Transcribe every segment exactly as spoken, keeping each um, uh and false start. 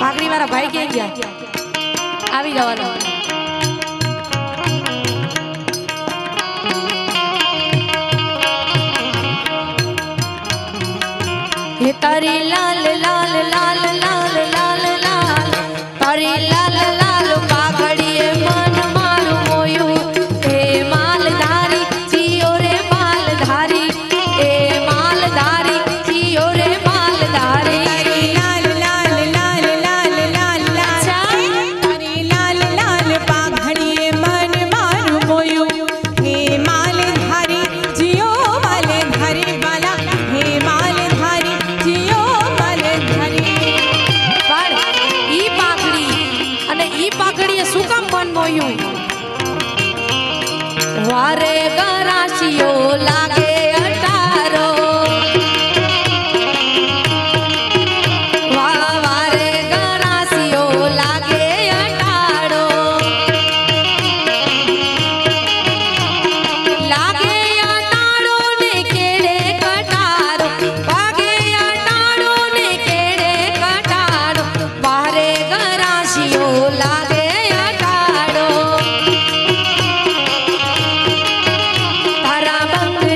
पागड़ी वाला भाई के गया आवी जवानो ये तारी लाल लाल लाल लाल लाल लाल तारी लाल लाल पागड़ी मन मारू मोयू ए मालधारी जियो रे मालधारी ए मालधारी जियो रे मालधारी लाल लाल लाल लाल लाल लाल तारी लाल लाल पागड़ी मन मारू मोयू हे मालधारी जियो मालधारी वाला हे मालधारी जियो मालधारी पर ई पागड़ी अने ई पागड़ी શું કામ મન મોયું વારે ગરાશિયો લાગે અટારો વા વારે ગરાશિયો લાગે અટારો લાગે અટારો ને કેડે કટારો વાગે અટારો ને કેડે કટારો વારે ગરાશિયો લાગે अटाड़ो तारा बंग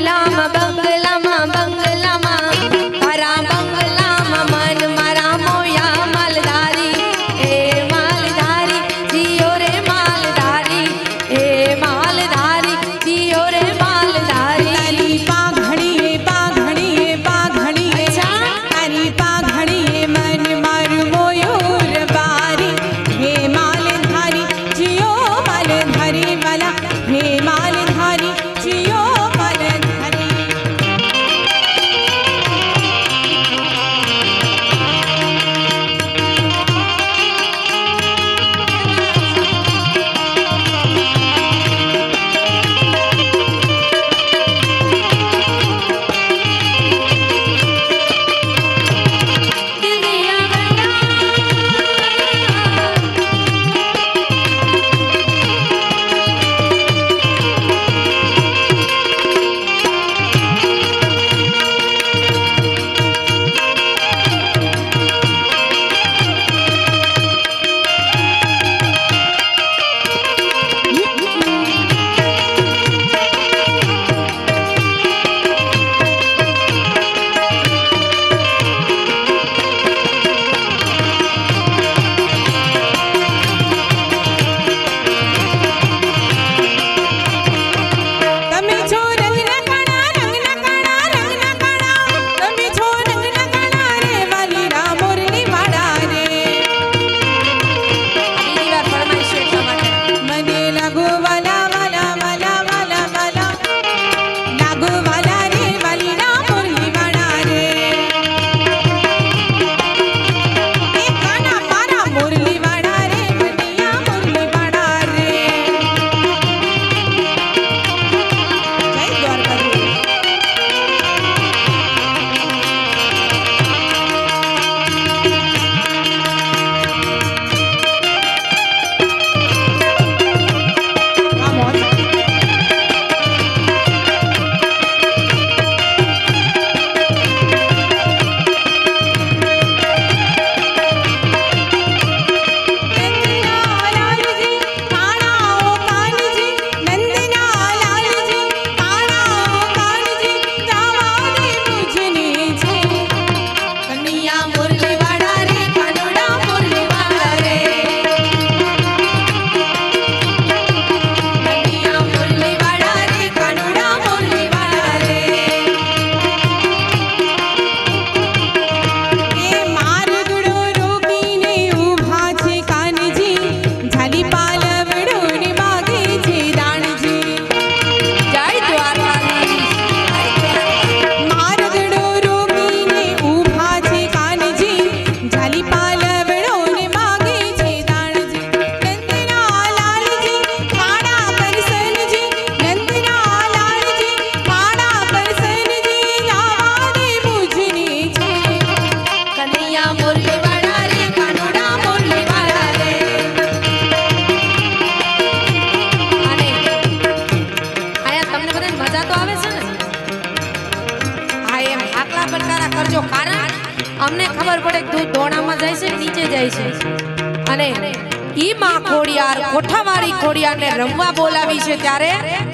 થઈ જાય છે અને ઈ માં ખોડિયાર કોઠાવાળી ખોડિયારને રમવા બોલાવી છે ત્યારે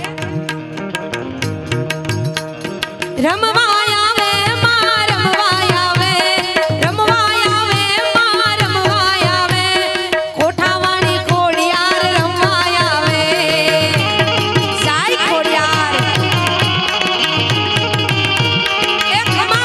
રમવા આવે માં રમવા આવે રમવા આવે માં રમવા આવે કોઠાવાળી ખોડિયાર રમવા આવે સાઈ ખોડિયાર એ ખમા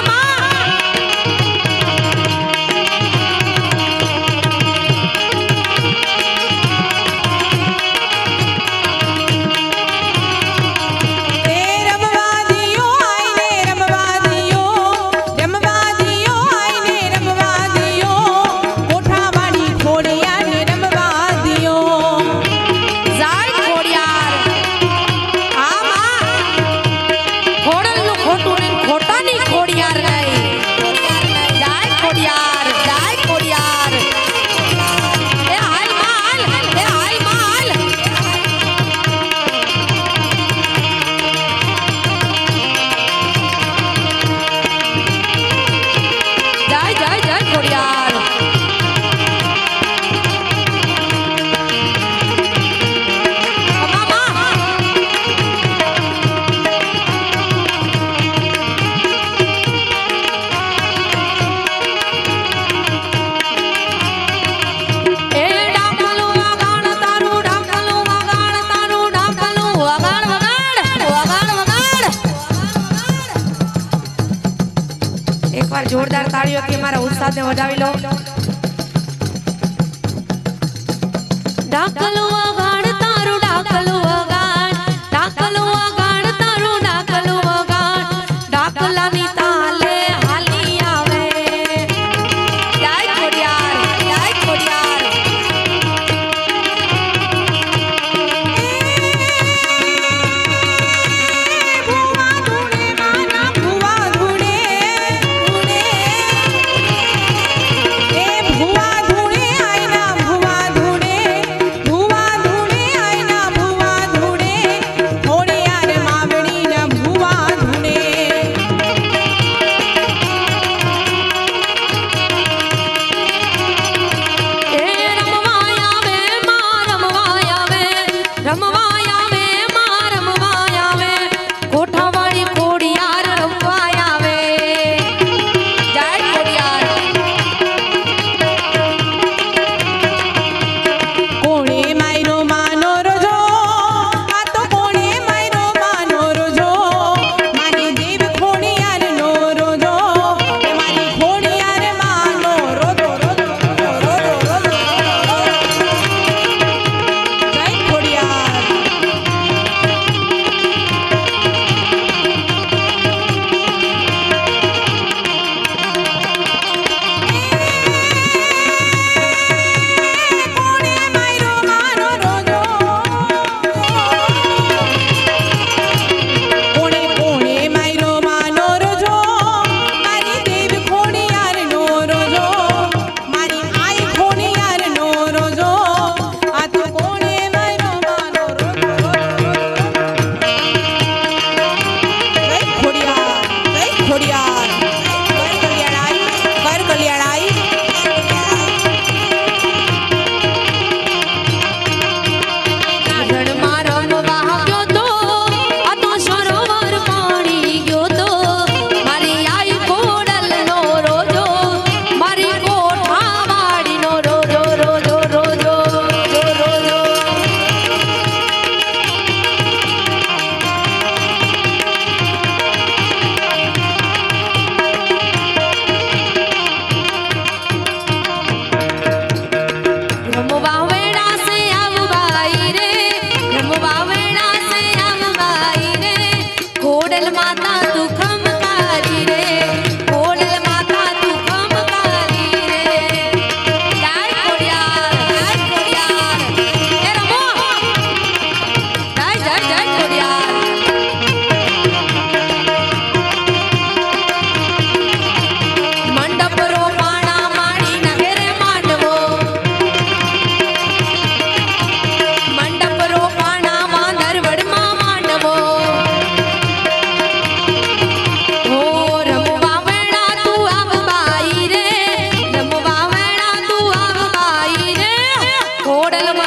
જોરદાર તાળીઓથી મારા ઉસ્તાદને વધાવી લો ડાકલો વગાડ તારું ડાકલો વગાડ ડાકલો વગાડ તારું ડાકલો વગાડ ડાકલાની તાલે હાલી આવે જય ખોડિયાર જય ખોડિયાર એ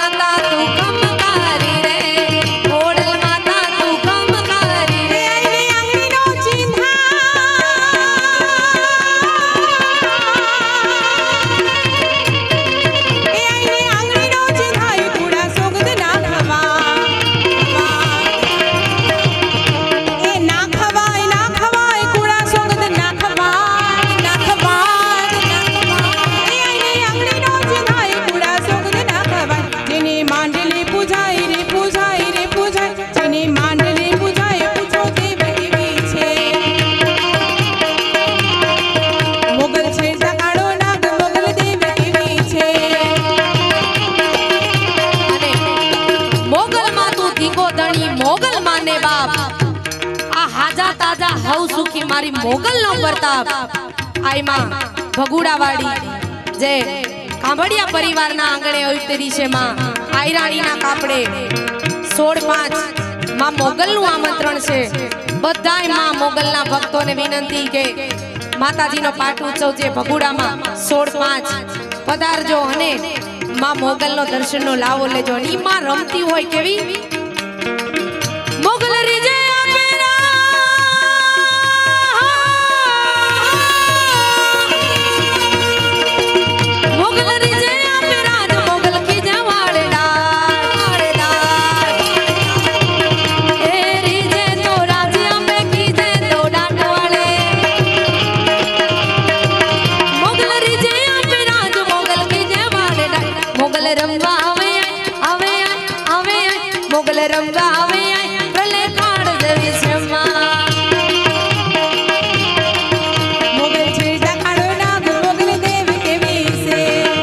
माता तू कम कारी रे खोडल माता तू कम कारी रे आईने आंगणीनो चींधा ए आईने आंगणीनो चींधा कूड़ा सोगद ना खवा ए ना खवाय ना खवाय कूड़ा सोगद ना खवा ना खवा ना खवा ए आईने आंगणीनो चींधा कूड़ा सोगद ना खवा जेने मांडली पूजाई रे पूजाई रे पूजाई जेने मांडली पूजाई पूछो देव केवी छे मोगल छे जगाड़ो नाग मोगल देव केवी छे અને મોગલ માં તું ધીંગો ધણી મોગલ માને બાપ આ હાજા તાજા હવ સુખી મારી મોગલ નો પ્રતાપ આઈમાં ભગુડાવાડી જે કાંભડિયા પરિવારના આંગણે અવતરી છે માં આયરાણીના કાપડે સોળ પાંચ માં મોગલનું આમંત્રણ છે બધાય માં મોગલના ભક્તોને વિનંતી કે માતાજીનો પાઠ ઉત્સવ છે ભગુડામાં સોળ પાંચ પધારજો અને માં મોગલનો દર્શનનો લાવો લેજો અને ઈ માં રમતી હોય કેવી મોગલ રીજે આપેરા મોગલ રીજે આપેરા મોગલ કી જવાડડા એ રીજે તો રાજ્ય મે કીજે તો ડાટવાડે મોગલ રીજે આપેરા મોગલ કી જવાડડા મોગલ રમવા આવે આવે આવે મોગલ રમવા આવે ભલે કાળ દેવી છે માં मोगल छे जगाड़ो नाग मोगल देव केवी छे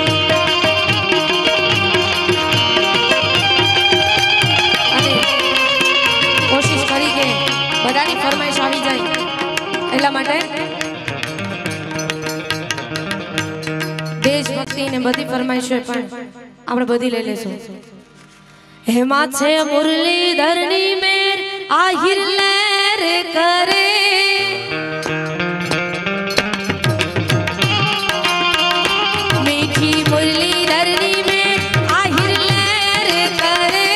અને કોશિશ કરી કે બધાની ફરમાઈશ આવી જાય એટલા માટે દેશભક્તિ ને બધી ફરમાઈશ હોય પણ આપણે બધી લઈ લેશું હેમા છે મુરલીધરની મેર આહિર લેર કરે मीठी मुरलीधरनी में आहिर लहर करे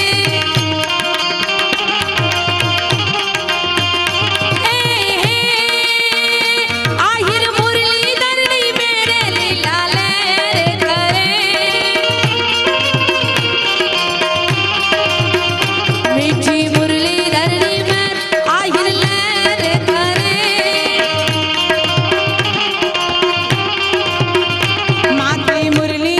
ए हे आहिर मुरलीधरनी मेरे लीला लहर करे मीठी मुरलीधरनी में आहिर लहर करे माथे मुरली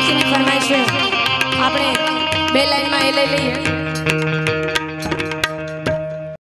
સખીની ફરમાઈશ છે આપણે બે લાઈનમાં એ લઈ લઈએ।